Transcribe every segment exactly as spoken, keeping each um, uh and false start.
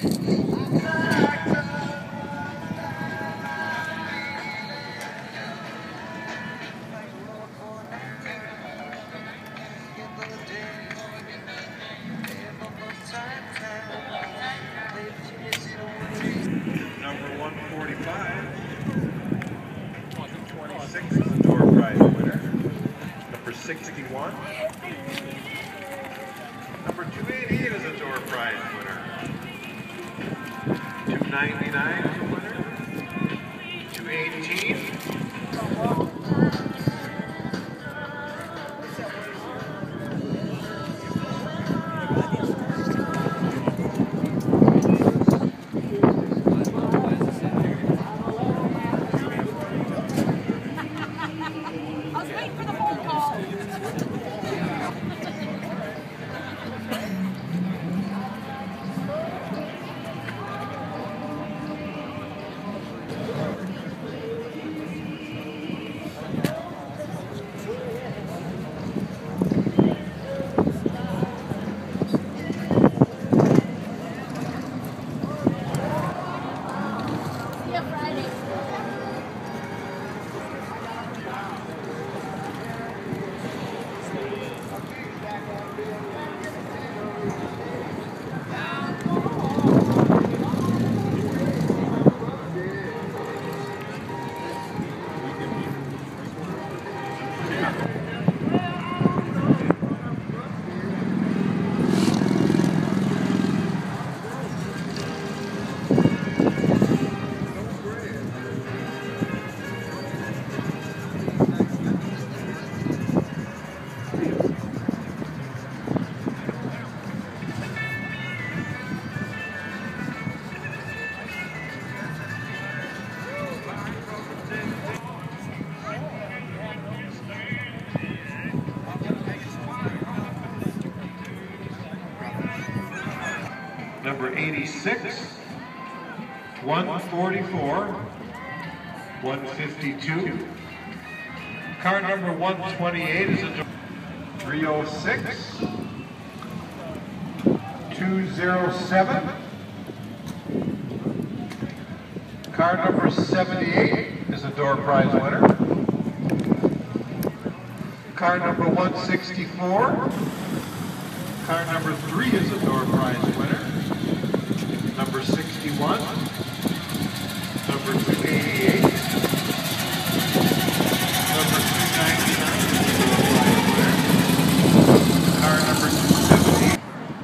Number one forty-five, twenty-six is the door prize winner. Number sixty-one. Number two eighty-eight is a door prize winner. two ninety-nine is the winner. two eighteen. Number eighty-six, one forty-four, one fifty-two. Car number one twenty-eight is a three oh six, two oh seven. Car number seventy-eight is a door prize winner. Car number one sixty-four. Car number three is a door prize winner. Number sixty-one, number two eighty-eight, number two ninety-nine is a door prize winner. Car number two seventy.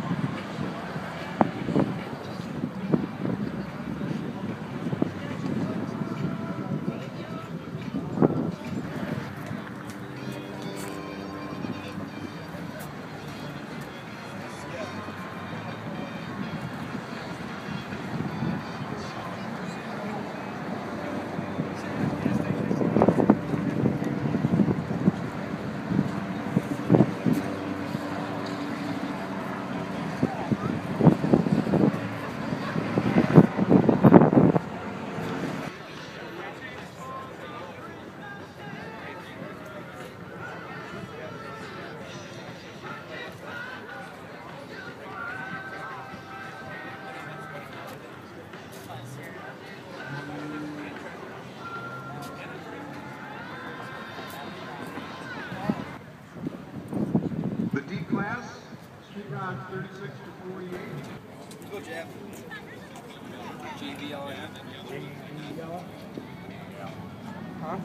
The D class, street round thirty-six to forty-eight. Go, Jeff. J V L M. J V L? Huh?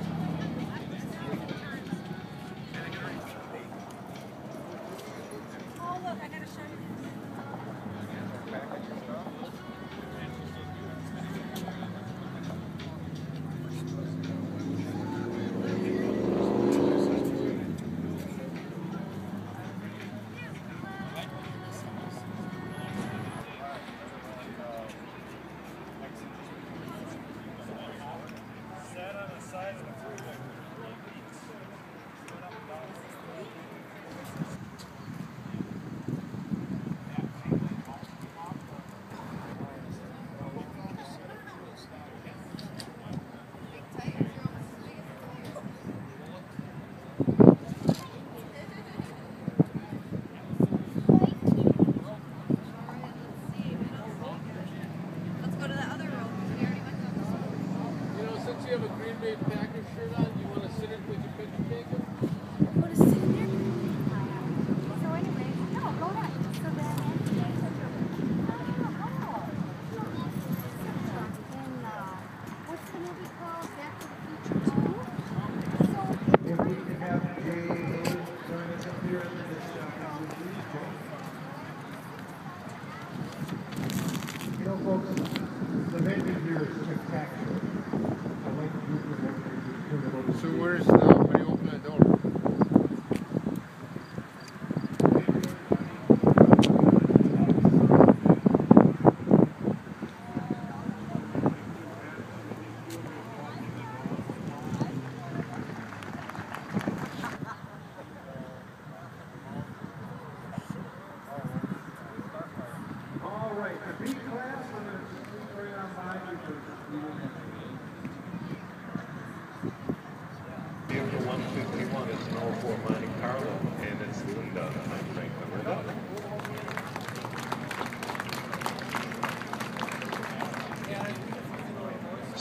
Oh, look, I gotta show you. Sat on the side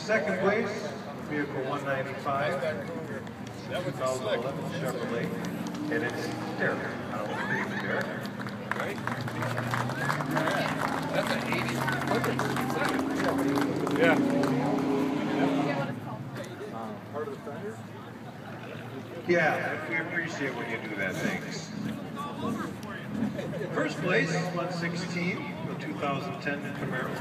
Second place, vehicle one ninety-five, two thousand eleven Chevrolet, and it's Derek. I don't know if it's Derek. Right? That's an eighty. Yeah. Part of the fender? Yeah, we appreciate when you do that, thanks. First place, one sixteen, the two thousand ten Camaro.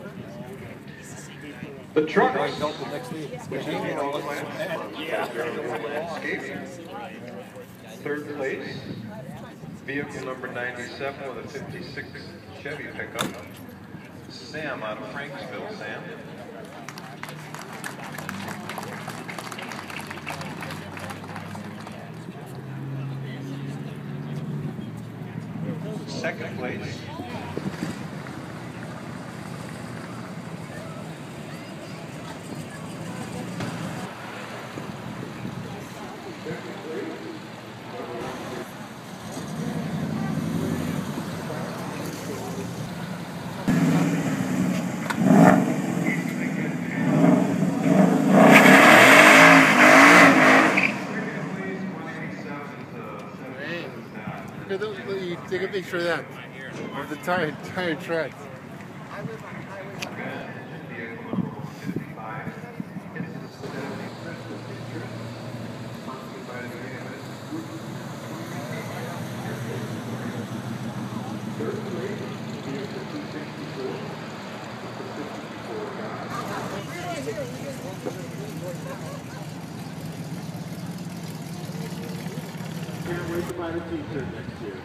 The trucks, which is all landscaping. Third place, vehicle number ninety-seven with a fifty-six Chevy pickup. Sam out of Franksville, Sam. Second place. You take a picture of that, of the tire, tire tracks. Can't wait to buy the t-shirt next year.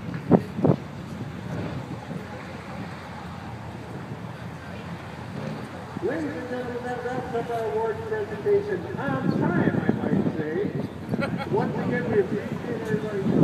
Ladies and gentlemen, that wraps up our awards presentation on time, I might say. Once again, we appreciate everybody's